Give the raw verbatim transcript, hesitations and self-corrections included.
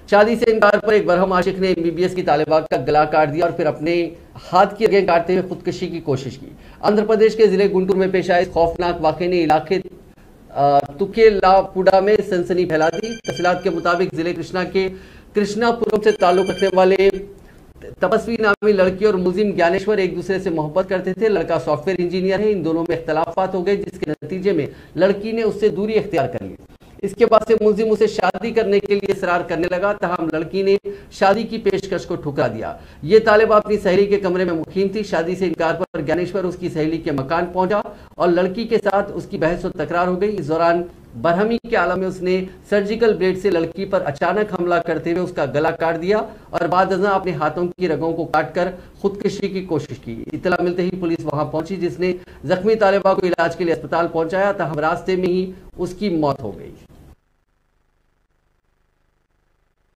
शादी से इनकार पर एक बरहम आशिक ने एमबीबीएस की तालिबा का गला काट दिया और फिर अपने हाथ की रगें काटते हुए खुदकुशी की कोशिश की। आंध्र प्रदेश के जिले गुंटूर में पेश आए खौफनाक वाकये ने इलाके तुकेलापुड़ा में सनसनी फैला दी। तफसीलात के मुताबिक जिले कृष्णा के कृष्णापुरम से ताल्लुक रखने वाले तपस्वी नामी लड़की और मुलजिम ज्ञानेश्वर एक दूसरे से मोहब्बत करते थे। लड़का सॉफ्टवेयर इंजीनियर है। इन दोनों में इख्तलाफात हो गए, जिसके नतीजे में लड़की ने उससे दूरी इख्तियार कर ली। इसके बाद से मुलजिम उसे शादी करने के लिए इसरार करने लगा, तहम लड़की ने शादी की पेशकश को ठुकरा दिया। ये तालिबा अपनी सहेली के कमरे में मुकीम थी। शादी से इनकार पर ज्ञानेश्वर उसकी सहेली के मकान पहुंचा और लड़की के साथ उसकी बहस और तकरार हो गई। इस दौरान बरहमी के आलम में उसने सर्जिकल ब्लेड से लड़की पर अचानक हमला करते हुए उसका गला काट दिया और बाद अज़ां अपने हाथों की रगों को काटकर खुदकुशी की कोशिश की। इत्तला मिलते ही पुलिस वहां पहुंची, जिसने जख्मी तालिबा को इलाज के लिए अस्पताल पहुंचाया, तहम रास्ते में ही उसकी मौत हो गई।